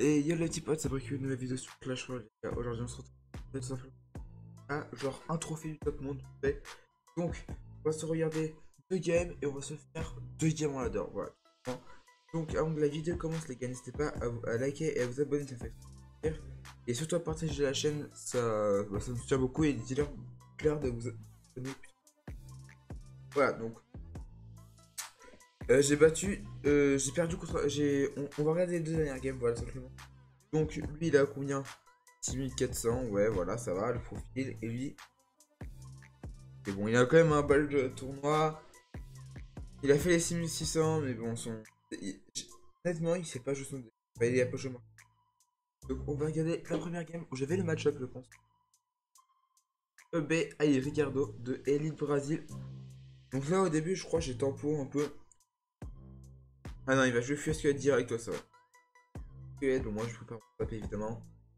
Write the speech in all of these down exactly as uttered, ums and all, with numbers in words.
Et yo les petits potes, c'est Brick, une nouvelle vidéo sur Clash Royale. Les gars. Aujourd'hui on se retrouve tout simplement à genre un trophée du top monde. Fait. Donc on va se regarder deux games et on va se faire deux games en ladder. Voilà. Donc avant que la vidéo commence les gars, n'hésitez pas à, vous- à liker et à vous abonner, ça fait plaisir. Et surtout à partager la chaîne, ça, bah, ça me soutient beaucoup et dites-leur clair de vous abonner. Voilà donc euh, j'ai battu, euh, j'ai perdu contre, j'ai, on, on va regarder les deux dernières games, voilà simplement. Donc lui il a combien? six mille quatre cents, ouais voilà ça va le profil. Et lui, c'est bon, il a quand même un bal de tournoi. Il a fait les six mille six cents mais bon son... il- honnêtement il sait pas jouer son deck. Bah, il est à peu chemin. Donc on va regarder la première game où j'avais le match-up je pense. E B Aïe Ricardo de Elite Brazil. Donc là au début je crois j'ai tempo un peu. Ah non il va jouer Fusquet direct toi ça va. Fusquet, donc moi je peux pas taper évidemment.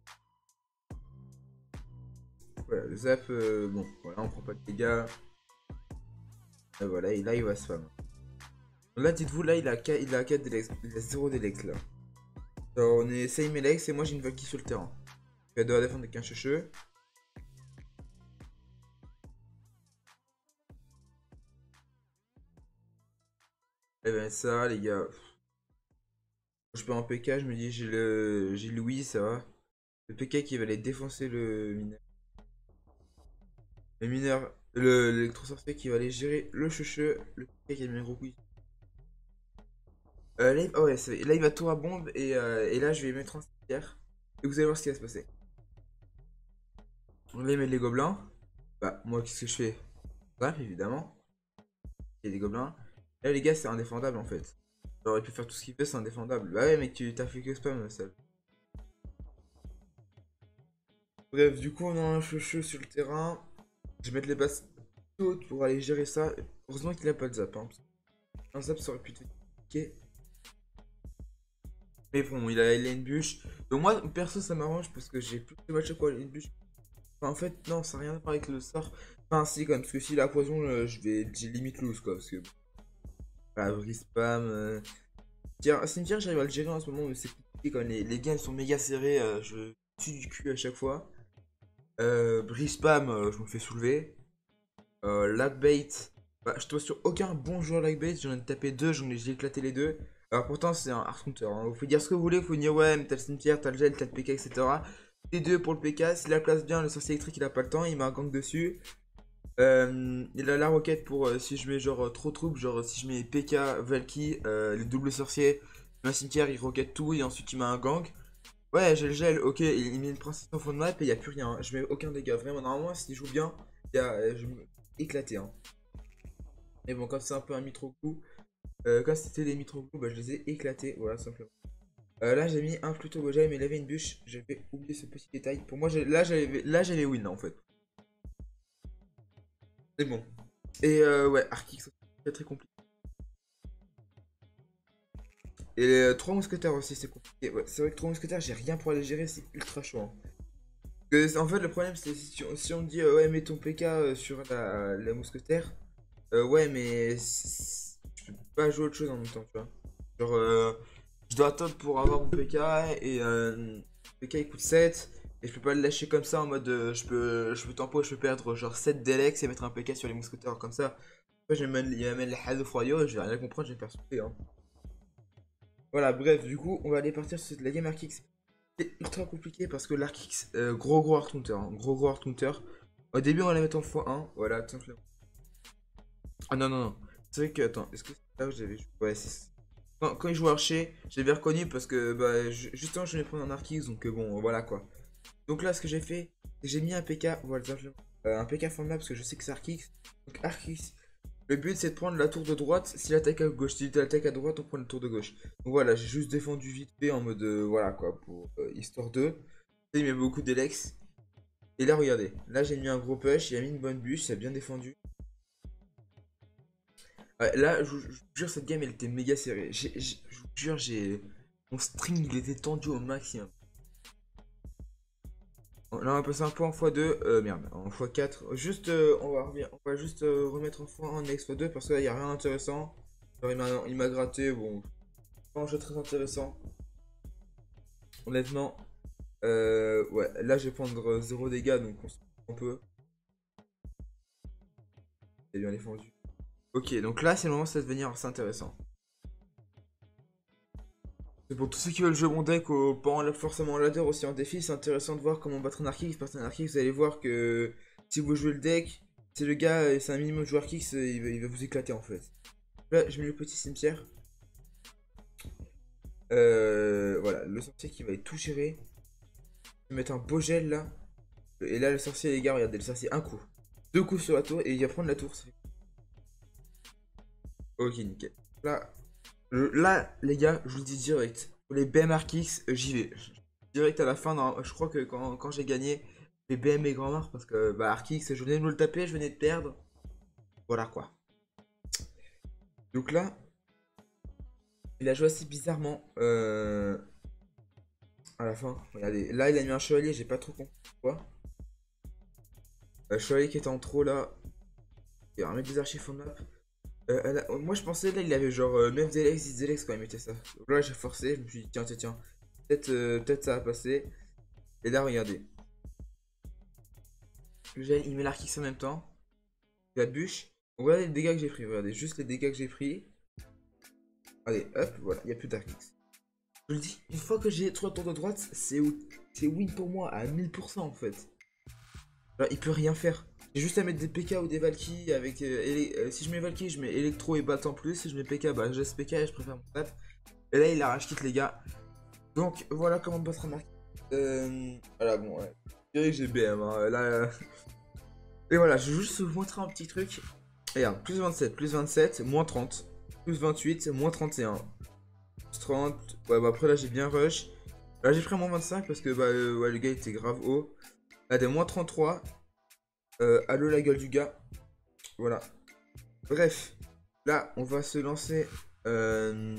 Voilà, le zap, euh, bon, voilà, on prend pas de dégâts. Et voilà, et là il va spam. Là, dites-vous, là il a, quatre, il a quatre Delex, il a zéro Delex là. Alors, on est same Elex et moi j'ai une Valkyrie sur le terrain. Elle doit défendre avec un checheux. Et ben ça, les gars. Je peux en P K, je me dis, j'ai le j'ai Louis, ça va. Le P K qui va aller défoncer le mineur. Le mineur, le- l'électro-sorcier qui va aller gérer le checheux. Le P K qui a mis un gros quiz. Euh, là, il- oh ouais, ça- là, il va tour à bombe et, euh, et là je vais mettre un cimetière. Et vous allez voir ce qui va se passer. On va mettre les gobelins. Bah, moi, qu'est-ce que je fais? Bref, évidemment. Il y a des gobelins. Là, les gars, c'est indéfendable en fait. J'aurais pu faire tout ce qu'il fait, c'est indéfendable. Bah ouais, mec, tu t'as fait que spam, ça. Bref, du coup, on a un cheveu sur le terrain. Je vais mettre les bases hautes pour aller gérer ça. Heureusement qu'il a pas de zap. Hein. Un zap, ça aurait pu te piquer. Mais bon, il a, il a une bûche. Donc, moi, perso, ça m'arrange parce que j'ai plus de match quoi, il a une bûche. Enfin, en fait, non, ça n'a rien à voir avec le sort. Enfin, si, quand même, parce que s'il a poison, euh, je vais, j'ai limite lose quoi. Parce que, bah, brise spam. Euh... Tiens, cimetière, j'arrive à le gérer en ce moment, mais c'est compliqué quand les, les games sont méga serrés. Euh, je tue du cul à chaque fois. Euh, brise spam, euh, je me fais soulever. Euh, Lagbait, bah, je tombe sur aucun bon joueur Lagbait, j'en ai tapé deux, j'en ai j'ai éclaté les deux. Alors pourtant c'est un hard counter, hein. Vous pouvez dire ce que vous voulez, vous pouvez dire ouais mais t'as le cimetière, t'as le gel, t'as le P K, et cetera. Les deux pour le P K, s'il la place bien, le sorcier électrique il a pas le temps, il met un gang dessus. Euh, il a la roquette pour euh, si je mets genre euh, trop trouble, genre si je mets P K, Valky, euh, les doubles sorciers, un cimetière il roquette tout et ensuite il met un gang. Ouais j'ai le gel, ok, il, il met une princesse en fond de map et il y a plus rien, hein. Je mets aucun dégât, vraiment normalement s'il joue bien, il y a, euh, je me éclaté hein. Mais bon, quand c'est un peu un Mitroglou, euh, quand c'était des Mitroglou, bah, je les ai éclatés, voilà, simplement. Euh, là, j'ai mis un plutôt Gojai, mais il avait une bûche, j'avais oublié ce petit détail. Pour moi, j'ai- là, j'avais là, j'allais win, là, en fait. C'est bon. Et euh, ouais, Arkix, c'est très compliqué. Et les euh, trois mousquetaires aussi, c'est compliqué. Ouais, c'est vrai que trois mousquetaires, j'ai rien pour aller gérer, c'est ultra chaud. Hein. Que, en fait, le problème, c'est si, tu- si on me dit, euh, ouais, mets ton P K euh, sur la, la mousquetaire, euh, ouais, mais c- je peux pas jouer autre chose en même temps, tu vois. Genre, euh, je dois attendre pour avoir mon P K et euh, P K il coûte sept et je peux pas le lâcher comme ça en mode euh, je peux je peux tempo, je peux perdre genre sept d'Elex et mettre un P K sur les mousquetaires comme ça. Après je vais mettre, il va mettre les Hades of Royaux, je vais rien comprendre, je vais me faire souffler hein. Voilà, bref, du coup, on va aller partir sur la game Arkix. C'est ultra compliqué parce que l'Arkix, euh, gros gros hard counter, hein, gros gros hard counter. Au début, on va la mettre en fois un, voilà, tout simplement. Ah non, non, non. C'est vrai que, attends, est-ce que c'est là où j'avais joué? Ouais, c'est Quand, quand il joue archer, je l'avais reconnu parce que bah, ju- justement je vais prendre un Arkix, donc euh, bon, voilà quoi. Donc là, ce que j'ai fait, c'est que j'ai mis un P K, voilà, simplement, euh, un P K formidable parce que je sais que c'est Arkix. Donc Arkix, le but c'est de prendre la tour de droite, s'il attaque à gauche, s'il attaque à droite, on prend la tour de gauche. Donc voilà, j'ai juste défendu vite fait en mode, euh, voilà quoi, pour euh, histoire deux. Là, il met beaucoup d'Elex. Et là, regardez, là j'ai mis un gros push, il a mis une bonne bûche, il a bien défendu. Ouais, là, je vous je vous jure, cette game elle était méga serrée. J'ai- j'ai- Je vous jure, j'ai. Mon string il était tendu au maximum. Là, on va passer un peu en fois deux. Euh, merde, en fois quatre. Juste, euh, on va, revenir- on va juste euh, remettre en fois un x fois deux parce que là, il n'y a rien d'intéressant. Genre, il m'a il m'a gratté. Bon, pas un jeu très intéressant. honnêtement. Euh, ouais, là je vais prendre zéro dégâts, donc on se fout un peu. C'est bien défendu. Ok, donc là c'est le moment, ça va devenir assez intéressant. C'est pour tous ceux qui veulent jouer mon deck, au, pas en- forcément en ladder, aussi en défi, c'est intéressant de voir comment battre un Archix. Parce qu'un Archix, vous allez voir que si vous jouez le deck, si le gars euh, c'est un minimum joueur Archix, il va, il va vous éclater en fait. Là, je mets le petit cimetière. Euh, voilà, le sorcier qui va être tout géré. Je vais mettre un beau gel là. Et là, le sorcier, les gars, regardez, le sorcier, un coup. Deux coups sur la tour et il va prendre la tour. Ok, nickel. Là, le- là, les gars, je vous le dis direct. Pour les B M Archix, euh, j'y vais. Direct à la fin, non, je crois que quand, quand j'ai gagné, les B M et Grand Mare, parce que bah, Archix, je venais de me le taper, je venais de perdre. Voilà quoi. Donc là, il a joué assez bizarrement. Euh, à la fin, regardez. Là, il a mis un chevalier, j'ai pas trop compris pourquoi. Le chevalier qui était en trop là. Il va remettre des archives en map. Euh, elle a- moi je pensais là il avait genre euh, neuf Delex, dix Delex quand il mettait ça. Donc là j'ai forcé, je me suis dit tiens tiens tiens, peut-être euh, peut-être ça va passer. Et là regardez. Le gel il met l'Archix en même temps. La bûche. Donc, regardez les dégâts que j'ai pris, regardez juste les dégâts que j'ai pris. Allez hop, voilà, il n'y a plus d'Archix. Je le dis, une fois que j'ai trois tours de droite, c'est c'est win pour moi à mille pour cent en fait. Là, il peut rien faire. J'ai juste à mettre des P K ou des Valky avec. Euh, élé- euh, si je mets Valky, je mets Electro et Bat en plus. Si je mets P K, bah j'ai P K et je préfère mon tap. Et là, il a rage quitte les gars. Donc voilà comment battre un arc. Euh, voilà, bon, ouais. Je dirais que j'ai B M. Hein. Là, euh, et voilà, je vais juste vous montrer un petit truc. Regarde, plus vingt-sept, plus vingt-sept, moins trente, plus vingt-huit, moins trente et un. Plus trente. Ouais, bah après là, j'ai bien rush. Là, j'ai pris moins vingt-cinq parce que bah, euh, ouais, le gars était grave haut. Là, des moins trente-trois. Euh, allô, la gueule du gars. Voilà. Bref, là, on va se lancer. Euh,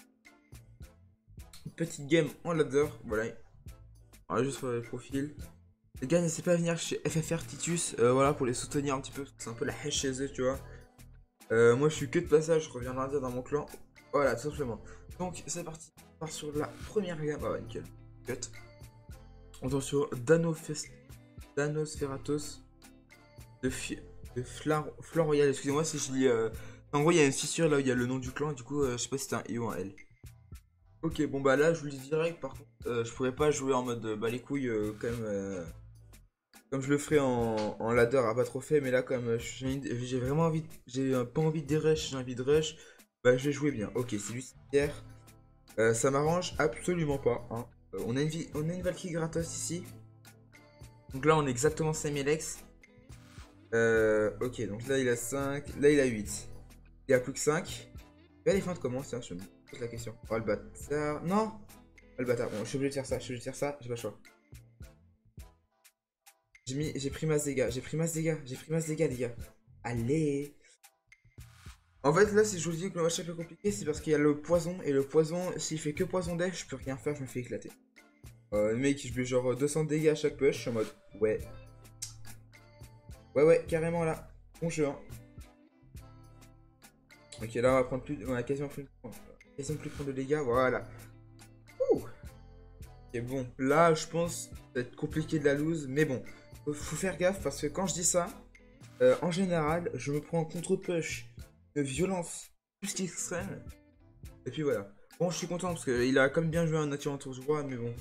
une petite game en ladder. Voilà. Alors, juste pour les profils. Les gars, n'hésitez pas à venir chez F F R Titus, euh, voilà, pour les soutenir un petit peu, parce que c'est un peu la hache chez eux, tu vois. Euh, moi, je suis que de passage, je reviens lundi dans mon clan. Voilà, tout simplement. Donc, c'est parti. On part sur la première gamme. Ah ouais, nickel. Cut. On tombe sur Danofest... Danosferatos de, fi... de Flar... Flor Royal. Excusez-moi si je lis... Euh... En gros, il y a une fissure là où il y a le nom du clan, et du coup, euh, je sais pas si c'est un I ou un L. Ok, bon bah là, je vous le dis direct, par contre, euh, je pourrais pas jouer en mode euh, bah les couilles, euh, quand même... Euh... Comme je le ferai en, en ladder à pas trop fait, mais là comme j'ai j'ai vraiment envie, j'ai pas envie de rush, j'ai envie de rush, bah je vais jouer bien. Ok, c'est lui Pierre. Euh, ça m'arrange absolument pas. Hein. Euh, on, a une vie, on a une Valkyrie gratos ici. Donc là on est exactement cinq mille X. Euh, ok, donc là il a cinq, là il a huit. Il a plus que cinq. Il va défendre comment? Tiens, je me pose la question. Oh le bâtard. Non. Oh le bâtard. Bon, je suis obligé de faire ça, je suis obligé de faire ça, j'ai pas le choix. J'ai mis, j'ai pris masse dégâts, j'ai pris masse dégâts, j'ai pris masse dégâts les gars. Allez. En fait là si je vous dis que le match est peu compliqué c'est parce qu'il y a le poison et le poison s'il fait que poison def je peux rien faire, je me fais éclater. Euh, le mec je mets genre deux cents dégâts à chaque push, je suis en mode ouais. Ouais ouais carrément là. Bon jeu hein. Ok là on va prendre plus, on a quasiment plus, quasiment plus prendre de dégâts, voilà. Ouh. Ok bon là je pense ça va être compliqué de la lose mais bon. Faut, faut faire gaffe parce que quand je dis ça, euh, en général je me prends contre push de violence plus qu'extrême. Et puis voilà. Bon, je suis content parce qu'il a comme bien joué un nature en tour du roi, mais bon.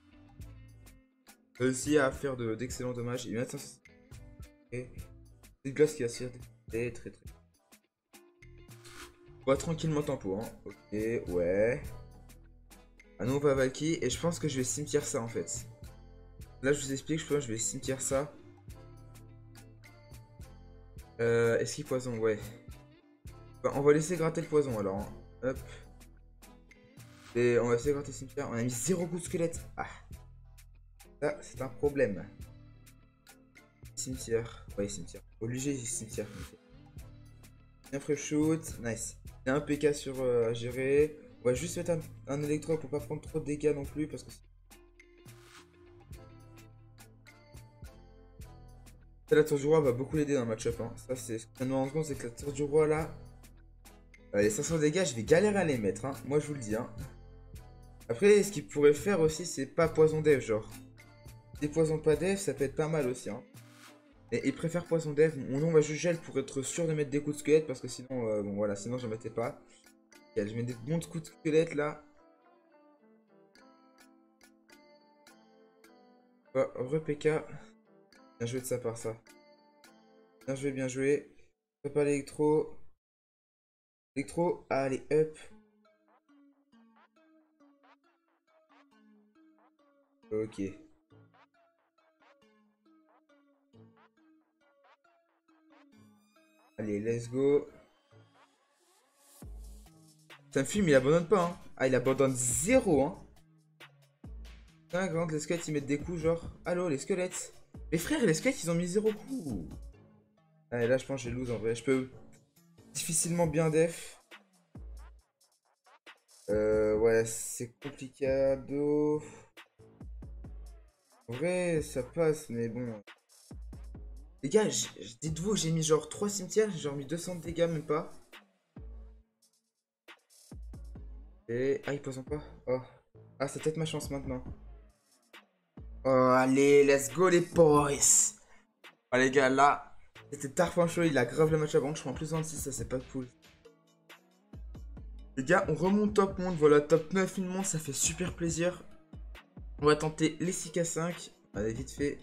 Réussi à faire d'excellents dommages. Il met ça. C'est une glace qui va se faire très très très. On va tranquillement tempo, hein. Ok, ouais. Ah non, on va Valky. Et je pense que je vais cimetière ça en fait. Là, je vous explique, je pense que je vais cimetière ça. Euh, Est-ce qu'il poison? Ouais. Bah, on va laisser gratter le poison alors. Hein. Hop. Et on va essayer de gratter le cimetière. On a mis zéro coup de squelette. Ah. Ça, c'est un problème. Cimetière. Ouais, cimetière. Obligé, cimetière. Un free shoot. Nice. Il y a un P K sur euh, à gérer. On va juste mettre un, un électro pour pas prendre trop de dégâts non plus. Parce que la tour du roi va beaucoup l'aider dans le match-up. Hein. Ça, c'est ce qu'on me rend compte, c'est que la tour du roi là. Euh, les cinq cents dégâts, je vais galérer à les mettre. Hein. Moi, je vous le dis. Hein. Après, ce qu'il pourrait faire aussi, c'est pas poison dev, genre. Si poison pas dev, ça peut être pas mal aussi, hein. Et il préfère poison dev. Mon nom va juste gel pour être sûr de mettre des coups de squelette, parce que sinon, euh, bon voilà, sinon j'en mettais pas. Okay, je mets des bons coups de squelette là. Oh, re-P K. Bien joué de sa part, ça. Bien joué, bien joué. Prépare l'électro. Électro, allez, up. Ok. Allez, let's go. Ça me fume, il abandonne pas, hein. Ah, il abandonne zéro, hein. Ah, quand les squelettes, ils mettent des coups, genre. Allô, les squelettes. Les frères, les squelettes, ils ont mis zéro coup. Allez, là, je pense que j'ai lose, en vrai. Je peux difficilement bien def. Euh, ouais, c'est complicado. En vrai, ça passe, mais bon. Les gars, dites-vous, j'ai mis genre trois cimetières, j'ai genre mis deux cents de dégâts, même pas. Et... Ah, il poison pas. Oh. Ah, c'est peut-être ma chance maintenant. Oh, allez, let's go les boys. Oh, les gars, là, c'était Tarfancho, il a grave le match avant. Je prends plus vingt-six, ça c'est pas cool. Les gars, on remonte top monde. Voilà, top neuf, une monte, ça fait super plaisir. On va tenter les six K cinq. Allez, vite fait.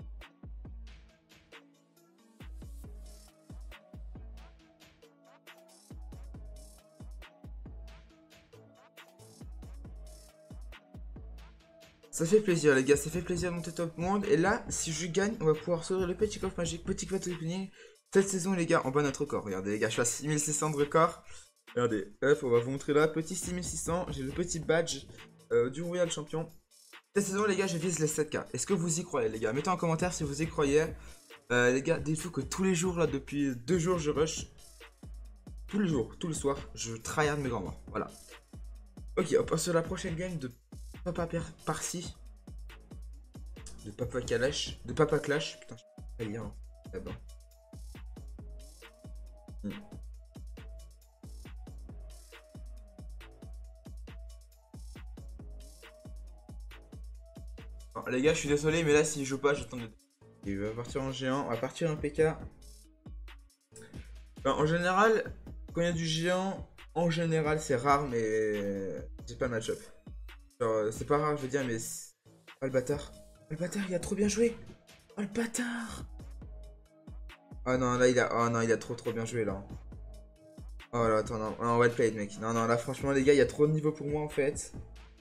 Ça fait plaisir les gars, ça fait plaisir de monter top monde. Et là, si je gagne, on va pouvoir sortir le petit coffre magique, petit coffre opening. Cette saison les gars, on bat notre record. Regardez les gars, je suis à six mille six cents de record. Regardez, hop, on va vous montrer là, petit six mille six cents. J'ai le petit badge euh, du Royal Champion. Cette saison les gars, je vise les sept K. Est-ce que vous y croyez les gars? Mettez en commentaire si vous y croyez. euh, Les gars, dites-vous que tous les jours là, depuis deux jours, je rush. Tous les jours, tous les soirs, je tryhard mes grands morts. Voilà. Ok, on passe sur la prochaine game de Papa Parsi. De Papa Clash. De Papa Clash. Putain, je sais pas lire hein, là-bas. Hmm. Non, les gars, je suis désolé, mais là, s'il joue pas, j'attends de... Il va partir en géant. On va partir en P K. Enfin, en général, quand il y a du géant, en général, c'est rare, mais j'ai pas le match-up. Genre, c'est pas rare, je veux dire, mais... Oh, le bâtard. Oh, le bâtard, il a trop bien joué. Oh, le bâtard. Oh non, là, il a... Oh non, il a trop trop bien joué, là. Oh là, attends, non, non well played, mec. Non, non, là, franchement, les gars, il y a trop de niveau pour moi, en fait.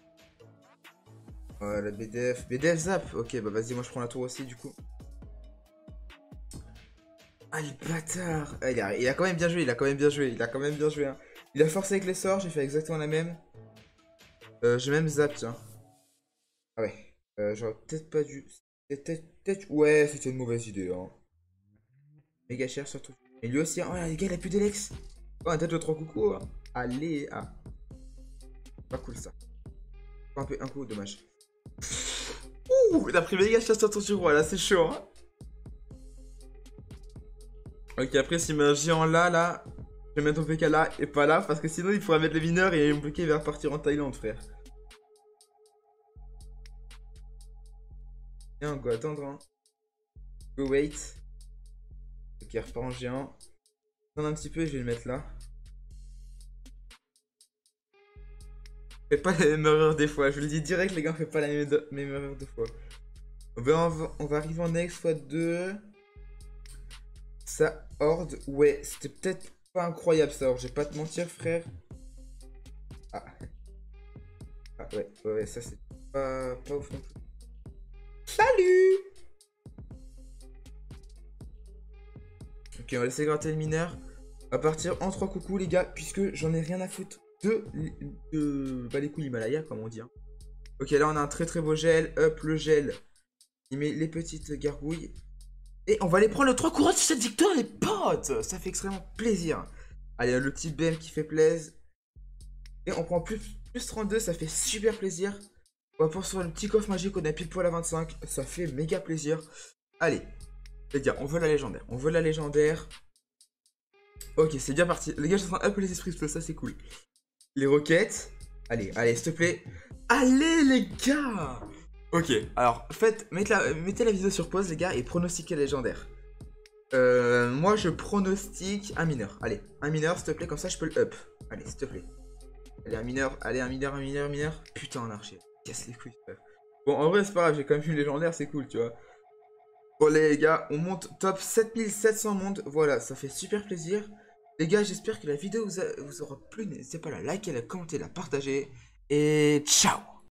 Oh, la B D F. B D F zap. Ok, bah vas-y, moi, je prends la tour aussi, du coup. Ah, le bâtard. Ah, il, a... il a quand même bien joué, il a quand même bien joué. Il a quand même bien joué, hein. Il a forcé avec les sorts, j'ai fait exactement la même. Euh, j'ai même zap, tiens. Ah ouais. Euh, j'aurais peut-être pas dû... Peut-être... Ouais, c'était une mauvaise idée, hein. Méga cher, surtout. Et lui aussi, hein. Oh, les gars, il a plus d'Elex. Oh, un tête de trois coucous, hein. Allez, ah. Pas cool, ça. Un peu, un coup, dommage. Ouh, il a pris méga cher sur ton roi, là, c'est chaud, hein. Ok, après, s'il met un géant là, là, je vais mettre ton P K là et pas là, parce que sinon, il pourra mettre les mineurs et mon P K il va repartir en Thaïlande, frère. Tiens, on va attendre, hein. Go wait. Ok, il repart en géant. Attends un petit peu et je vais le mettre là. Fais pas la même erreur des fois, je vous le dis direct, les gars, fais pas la même, même erreur deux fois. On va, on va arriver en X fois deux. Ça, horde, ouais, c'était peut-être pas incroyable ça, horde, je vais pas te mentir, frère. Ah. Ah ouais, ouais, ouais, ça c'est pas, pas ouf non plus. Salut! Ok, on va laisser gratter le mineur. On va partir en trois coucous, les gars, puisque j'en ai rien à foutre de, de bah, les coups l'Himalaya, comme on dit. Hein. Ok, là on a un très très beau gel. Hop, le gel. Il met les petites gargouilles. Et on va aller prendre le trois couronnes sur cette victoire, les potes! Ça fait extrêmement plaisir. Allez, le petit B M qui fait plaisir. Et on prend plus, plus trente-deux, ça fait super plaisir. On va poursuivre le petit coffre magique, on a pile poil à vingt-cinq. Ça fait méga plaisir. Allez, les gars, on veut la légendaire. On veut la légendaire. Ok, c'est bien parti. Les gars, je suis en train de up les esprits, ça c'est cool. Les roquettes. Allez, allez, s'il te plaît. Allez les gars. Ok, alors faites, mettez la, mettez la vidéo sur pause les gars et pronostiquez légendaire. Euh, moi je pronostique un mineur. Allez, un mineur s'il te plaît, comme ça je peux le up. Allez, s'il te plaît. Allez, un mineur, allez, un mineur, un mineur, un mineur. Putain, un archer. Casse les couilles, frère. Bon, en vrai, c'est pas grave, j'ai quand même vu le légendaire, c'est cool, tu vois. Bon, les gars, on monte top sept mille sept cents mondes. Voilà, ça fait super plaisir. Les gars, j'espère que la vidéo vous, a- vous aura plu. N'hésitez pas à la liker, la commenter, la partager. Et ciao!